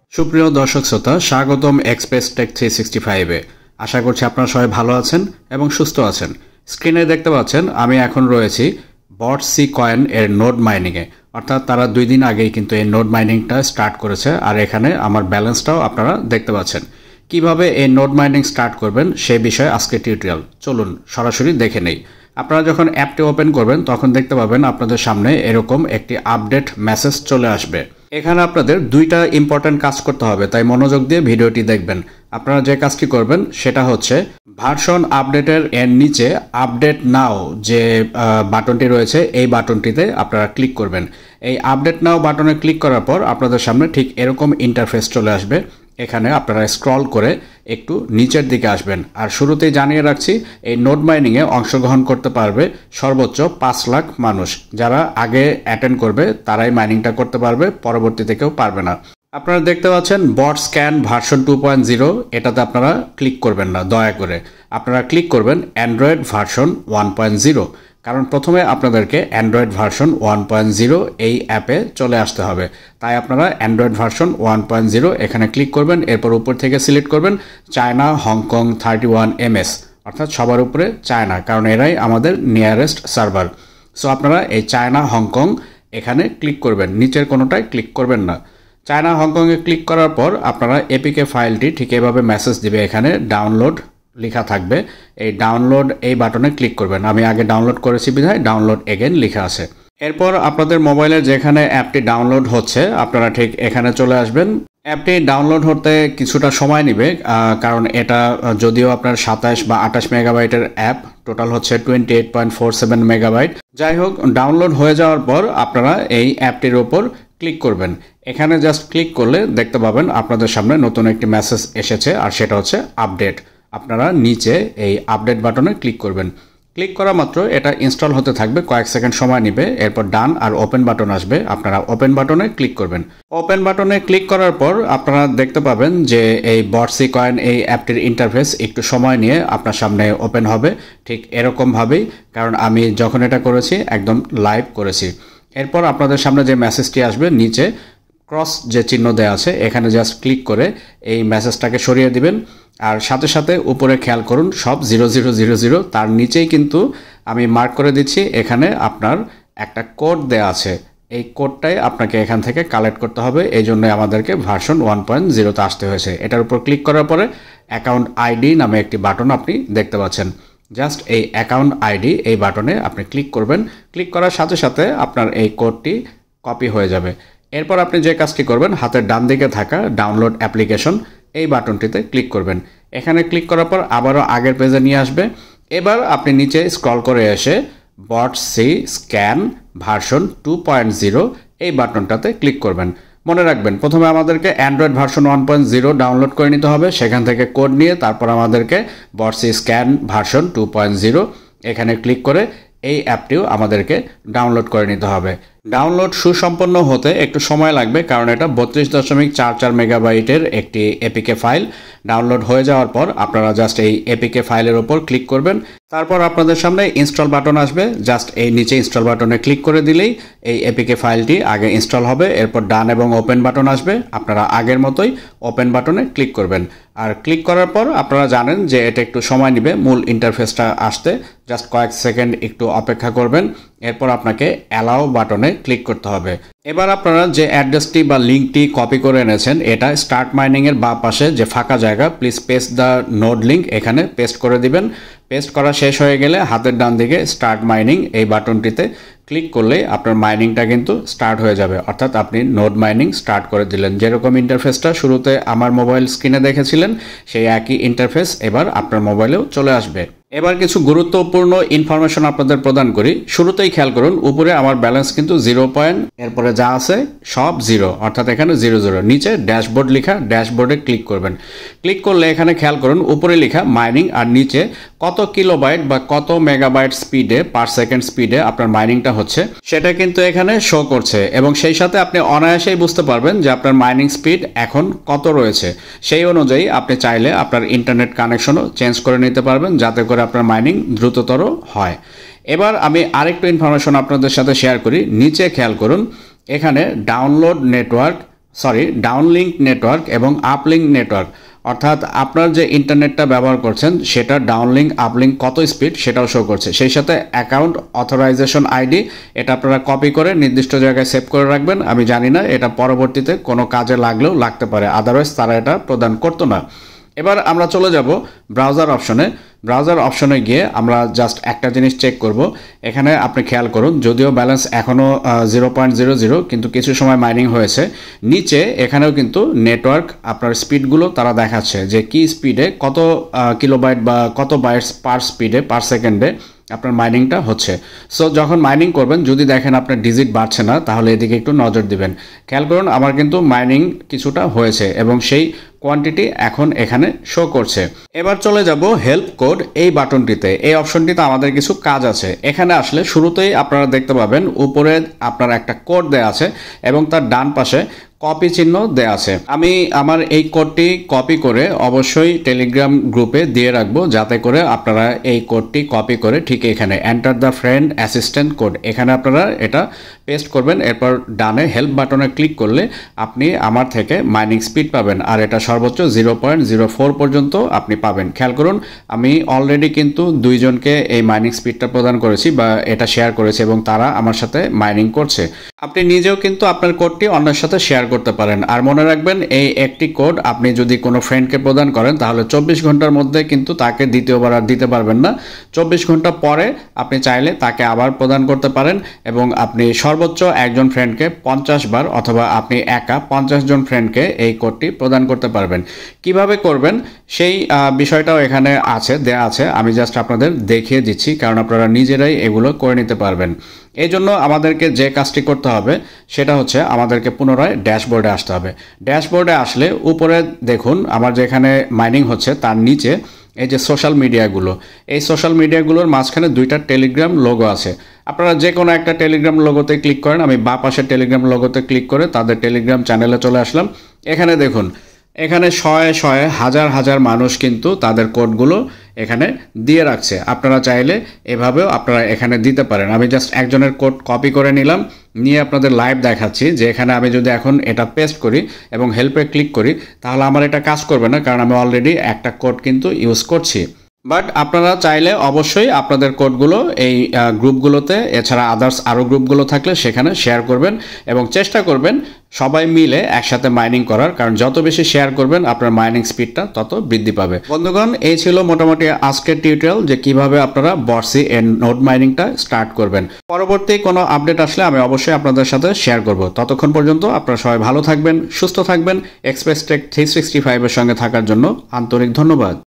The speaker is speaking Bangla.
সুপ্রিয় দর্শক শ্রোতা, স্বাগতম এক্সপ্রেস টেক 365-এ। আশা করছি আপনারা সবাই ভালো আছেন এবং সুস্থ আছেন। স্ক্রিনে দেখতে পাচ্ছেন আমি এখন রয়েছি Botc কয়েন এর নোড মাইনিংয়ে, অর্থাৎ তারা 2 দিন আগেই কিন্তু এই নোড মাইনিংটা স্টার্ট করেছে। আর এখানে আমার ব্যালেন্সটাও আপনারা দেখতে পাচ্ছেন। কিভাবে এই নোড মাইনিং স্টার্ট করবেন সেই বিষয়ে আজকে টিউটোরিয়াল, চলুন সরাসরি দেখে নেই। আপনারা যখন অ্যাপটি ওপেন করবেন তখন দেখতে পাবেন আপনাদের সামনে এরকম একটি আপডেট মেসেজ চলে আসবে। এখানে আপনাদের 2টা ইম্পর্টেন্ট কাজ করতে হবে, তাই মনোযোগ দিয়ে ভিডিওটি দেখবেন। আপনারা যে কাজটি করবেন সেটা হচ্ছে ভার্সন আপডেটের এর নিচে আপডেট নাও যে বাটনটি রয়েছে এই বাটনটিতে আপনারা ক্লিক করবেন। এই আপডেট নাও বাটনে ক্লিক করার পর আপনাদের সামনে ঠিক এরকম ইন্টারফেস চলে আসবে। এখানে আপনারা স্ক্রল করে একটু নিচের দিকে আসবেন। আর শুরুতেই জানিয়ে রাখছি, এই নোড মাইনিংয়ে অংশগ্রহণ করতে পারবে সর্বোচ্চ 5 লাখ মানুষ। যারা আগে অ্যাটেন্ড করবে তারাই মাইনিংটা করতে পারবে, পরবর্তীতে কেউ পারবে না। আপনারা দেখতে পাচ্ছেন বট স্ক্যান ভার্সন 2.0, এটাতে আপনারা ক্লিক করবেন না দয়া করে। আপনারা ক্লিক করবেন অ্যান্ড্রয়েড ভার্সন 1.0, কারণ প্রথমে আপনাদেরকে অ্যান্ড্রয়েড ভার্সন 1.0 এই অ্যাপে চলে আসতে হবে। তাই আপনারা অ্যান্ড্রয়েড ভার্সন 1.0 এখানে ক্লিক করবেন। এরপর উপর থেকে সিলেক্ট করবেন চায়না হংকং 31 MS, অর্থাৎ সবার উপরে চায়না, কারণ এরাই আমাদের নিয়ারেস্ট সার্ভার। সো আপনারা এই চায়না হংকং এখানে ক্লিক করবেন, নিচের কোনোটায় ক্লিক করবেন না। চায়না হংকংয়ে ক্লিক করার পর আপনারা এপিকে ফাইলটি ঠিক এভাবে মেসেজ দিবে, এখানে ডাউনলোড লেখা থাকবে। এই ডাউনলোড এই বাটনে ক্লিক করবেন। আমি আগে ডাউনলোড করেছি বিধায় ডাউনলোড এগেন লেখা আছে। এরপর আপনাদের মোবাইলের যেখানে অ্যাপটি ডাউনলোড হচ্ছে আপনারা ঠিক এখানে চলে আসবেন। অ্যাপটি ডাউনলোড হতে কিছুটা সময় নেবে, কারণ এটা যদিও আপনার 27 বা 28 মেগাবাইটের অ্যাপ, টোটাল হচ্ছে 28.47 মেগাবাইট। যাই হোক, ডাউনলোড হয়ে যাওয়ার পর আপনারা এই অ্যাপটির ওপর ক্লিক করবেন। এখানে জাস্ট ক্লিক করলে দেখতে পাবেন আপনাদের সামনে নতুন একটি মেসেজ এসেছে, আর সেটা হচ্ছে আপডেট। আপনারা নিচে এই আপডেট বাটনে ক্লিক করবেন। ক্লিক করা মাত্র এটা ইনস্টল হতে থাকবে, কয়েক সেকেন্ড সময় নেবে। এরপর ডান আর ওপেন বাটন আসবে, আপনারা ওপেন বাটনে ক্লিক করবেন। ওপেন বাটনে ক্লিক করার পর আপনারা দেখতে পাবেন যে এই Botc কয়েন এই অ্যাপটির ইন্টারফেস একটু সময় নিয়ে আপনার সামনে ওপেন হবে, ঠিক এরকমভাবেই, কারণ আমি যখন এটা করেছি একদম লাইভ করেছি। এরপর আপনাদের সামনে যে মেসেজটি আসবে, নিচে ক্রস যে চিহ্ন দেওয়া আছে এখানে জাস্ট ক্লিক করে এই মেসেজটাকে সরিয়ে দিবেন। আর সাথে সাথে উপরে খেয়াল করুন সব 0000, তার নিচেই কিন্তু আমি মার্ক করে দিচ্ছি এখানে আপনার একটা কোড দেওয়া আছে। এই কোডটাই আপনাকে এখান থেকে কালেক্ট করতে হবে, এই জন্য আমাদেরকে ভার্সন 1.0তে আসতে হয়েছে। এটার উপর ক্লিক করার পরে অ্যাকাউন্ট আইডি নামে একটি বাটন আপনি দেখতে পাচ্ছেন। জাস্ট এই অ্যাকাউন্ট আইডি এই বাটনে আপনি ক্লিক করবেন। ক্লিক করার সাথে সাথে আপনার এই কোডটি কপি হয়ে যাবে। এরপর আপনি যে কাজটি করবেন, হাতের ডান দিকে থাকা ডাউনলোড অ্যাপ্লিকেশন এই বাটনটিতে ক্লিক করবেন। এখানে ক্লিক করার পর আবারও আগের পেজে নিয়ে আসবে। এবার আপনি নিচে স্ক্রল করে এসে Botc স্ক্যান ভার্সন 2.0 এই বাটনটাতে ক্লিক করবেন। মনে রাখবেন প্রথমে আমাদেরকে অ্যান্ড্রয়েড ভার্সন 1.0 ডাউনলোড করে নিতে হবে, সেখান থেকে কোড নিয়ে তারপর আমাদেরকে Botc স্ক্যান ভার্সন 2.0 এখানে ক্লিক করে এই অ্যাপটিও আমাদেরকে ডাউনলোড করে নিতে হবে। ডাউনলোড সুসম্পন্ন হতে একটু সময় লাগবে, কারণ এটা 32.44 মেগাবাইটের একটি এপিকে ফাইল। ডাউনলোড হয়ে যাওয়ার পর আপনারা জাস্ট এই এপিকে ফাইলের ওপর ক্লিক করবেন। তারপর আপনাদের সামনে ইনস্টল বাটন আসবে, জাস্ট এই নিচে ইনস্টল বাটনে ক্লিক করে দিলেই এই এপিকে ফাইলটি আগে ইনস্টল হবে। এরপর ডান এবং ওপেন বাটন আসবে, আপনারা আগের মতোই ওপেন বাটনে ক্লিক করবেন। আর ক্লিক করার পর আপনারা জানেন যে এটা একটু সময় নেবে মূল ইন্টারফেসটা আসতে, জাস্ট কয়েক সেকেন্ড একটু অপেক্ষা করবেন। এরপর আপনাকে অ্যালাউ বাটনে ক্লিক করতে হবে। এবার আপনারা যে অ্যাড্রেসটি বা লিঙ্কটি কপি করে এনেছেন এটা স্টার্ট মাইনিংয়ের বাঁ পাশে যে ফাঁকা জায়গা, please paste the node link, এখানে পেস্ট করে দিবেন। পেস্ট করা শেষ হয়ে গেলে হাতের ডান দিকে স্টার্ট মাইনিং এই বাটনটিতে ক্লিক করলে আপনার মাইনিংটা কিন্তু স্টার্ট হয়ে যাবে, অর্থাৎ আপনি নোড মাইনিং স্টার্ট করে দিলেন। যেরকম ইন্টারফেসটা শুরুতে আমার মোবাইল স্ক্রিনে দেখেছিলেন সেই একই ইন্টারফেস এবার আপনার মোবাইলেও চলে আসবে। এবার কিছু গুরুত্বপূর্ণ ইনফরমেশন আপনাদের প্রদান করি। শুরুতেই খেয়াল করুন উপরে আমার ব্যালেন্স কিন্তু 0 পয়েন্ট, এরপরে যা আছে সব 0, অর্থাৎ এখানে 00। নিচে ড্যাশবোর্ড লেখা, ড্যাশবোর্ডে ক্লিক করবেন। ক্লিক করলে এখানে খেয়াল করুন উপরে লেখা মাইনিং, আর নিচে কত কিলোবাইট বা কত মেগাবাইট স্পিডে পার সেকেন্ড স্পিডে আপনার মাইনিংটা হচ্ছে সেটা কিন্তু এখানে শো করছে, এবং সেই সাথে আপনি অনায়াসেই বুঝতে পারবেন যে আপনার মাইনিং স্পিড এখন কত রয়েছে। সেই অনুযায়ী আপনি চাইলে আপনার ইন্টারনেট কানেকশনও চেঞ্জ করে নিতে পারবেন, যাতে করে আপনার মাইনিং দ্রুততর হয়। এবার আমি আরেকটু ইনফরমেশন আপনাদের সাথে শেয়ার করি। নিচে খেয়াল করুন এখানে ডাউনলোড নেটওয়ার্ক ডাউনলিঙ্ক নেটওয়ার্ক এবং আপলিঙ্ক নেটওয়ার্ক, অর্থাৎ আপনার যে ইন্টারনেটটা ব্যবহার করছেন সেটা ডাউনলিঙ্ক আপলিঙ্ক কত স্পিড সেটাও শো করছে। সেই সাথে অ্যাকাউন্ট অথরাইজেশন আইডি, এটা আপনারা কপি করে নির্দিষ্ট জায়গায় সেভ করে রাখবেন। আমি জানি না এটা পরবর্তীতে কোনো কাজে লাগলেও লাগতে পারে, আদারওয়াইজ তারা এটা প্রদান করতো না। এবার আমরা চলে যাব ব্রাউজার অপশনে। ব্রাউজার অপশনে গিয়ে আমরা জাস্ট একটা জিনিস চেক করব। এখানে আপনি খেয়াল করুন, যদিও ব্যালেন্স এখনও 0.00, কিন্তু কিছু সময় মাইনিং হয়েছে। নিচে এখানেও কিন্তু নেটওয়ার্ক আপনার স্পিডগুলো তারা দেখাচ্ছে যে কি স্পিডে, কত কিলোবাইট বা কত বাইটস পার স্পিডে পার সেকেন্ডে আপনার মাইনিংটা হচ্ছে। সো যখন মাইনিং করবেন যদি দেখেন আপনার ডিজিট বাড়ছে না, তাহলে এদিকে একটু নজর দিবেন। খেয়াল করুন আমার কিন্তু মাইনিং কিছুটা হয়েছে এবং সেই কোয়ান্টিটি এখন এখানে শো করছে। এবার চলে যাব হেল্প কোড এই বাটনটিতে। এই অপশনটিতে আমাদের কিছু কাজ আছে। এখানে আসলে শুরুতেই আপনারা দেখতে পাবেন উপরে আপনার একটা কোড দেয়া আছে এবং তার ডান পাশে কপি চিহ্ন দেয়া আছে। আমি আমার এই কোডটি কপি করে অবশ্যই টেলিগ্রাম গ্রুপে দিয়ে রাখবো, যাতে করে আপনারা এই কোডটি কপি করে ঠিক এখানে enter the friend assistant code, এখানে আপনারা এটা পেস্ট করবেন। এরপর ডানে হেল্প বাটনে ক্লিক করলে আপনি আমার থেকে মাইনিং স্পিড পাবেন, আর এটা সর্বোচ্চ 0.04 পর্যন্ত আপনি পাবেন। খেয়াল করুন আমি অলরেডি কিন্তু দুইজনকে এই মাইনিং স্পিডটা প্রদান করেছি বা এটা শেয়ার করেছি এবং তারা আমার সাথে মাইনিং করছে। আপনি নিজেও কিন্তু আপনার কোডটি অন্যের সাথে শেয়ার করতে পারেন। আর মনে রাখবেন এই একটি কোড আপনি যদি কোনো ফ্রেন্ডকে প্রদান করেন তাহলে 24 ঘন্টার মধ্যে কিন্তু তাকে দ্বিতীয়বার আর দিতে পারবেন না। 24 ঘন্টা পরে আপনি চাইলে তাকে আবার প্রদান করতে পারেন এবং আপনি সর্বোচ্চ একজন ফ্রেন্ডকে 50 বার অথবা আপনি একা 50 জন ফ্রেন্ডকে এই কোডটি প্রদান করতে পারবেন। কিভাবে করবেন সেই বিষয়টাও এখানে আছে, দেয়া আছে। আমি জাস্ট আপনাদের দেখিয়ে দিচ্ছি কারণ আপনারা নিজেরাই এগুলো করে নিতে পারবেন। এই জন্য আমাদেরকে যে কাজটি করতে হবে সেটা হচ্ছে আমাদেরকে পুনরায় ড্যাশবোর্ডে আসতে হবে। ড্যাশবোর্ডে আসলে উপরে দেখুন আমার যেখানে মাইনিং হচ্ছে তার নিচে এই যে সোশ্যাল মিডিয়াগুলো, এই সোশ্যাল মিডিয়াগুলোর মাঝখানে দুইটা টেলিগ্রাম লোগো আছে। আপনারা যে কোনো একটা টেলিগ্রাম লোগোতে ক্লিক করেন। আমি বাঁ পাশের টেলিগ্রাম লোগোতে ক্লিক করে তাদের টেলিগ্রাম চ্যানেলে চলে আসলাম। এখানে দেখুন এখানে শয়ে শয়ে হাজার হাজার মানুষ কিন্তু তাদের কোডগুলো এখানে দিয়ে রাখছে। আপনারা চাইলে এভাবেও আপনারা এখানে দিতে পারেন। আমি জাস্ট একজনের কোড কপি করে নিলাম, নিয়ে আপনাদের লাইভ দেখাচ্ছি যে এখানে আমি যদি এখন এটা পেস্ট করি এবং হেল্পে ক্লিক করি তাহলে আমার এটা কাজ করবে না, কারণ আমি অলরেডি একটা কোড কিন্তু ইউজ করছি। বাট আপনারা চাইলে অবশ্যই আপনাদের কোডগুলো এই গ্রুপগুলোতে, এছাড়া আদার্স আরও গ্রুপগুলো থাকলে সেখানে শেয়ার করবেন এবং চেষ্টা করবেন সবাই মিলে একসাথে মাইনিং করার, কারণ যত বেশি শেয়ার করবেন আপনার মাইনিং স্পিডটা তত বৃদ্ধি পাবে। বন্ধুগণ এই ছিল মোটামুটি আজকের টিউটোরিয়াল যে কিভাবে আপনারা বটসি এর নোড মাইনিংটা স্টার্ট করবেন। পরবর্তী কোনো আপডেট আসলে আমি অবশ্যই আপনাদের সাথে শেয়ার করব। ততক্ষণ পর্যন্ত আপনারা সবাই ভালো থাকবেন, সুস্থ থাকবেন। এক্সপ্রেস টেক 365 এর সঙ্গে থাকার জন্য আন্তরিক ধন্যবাদ।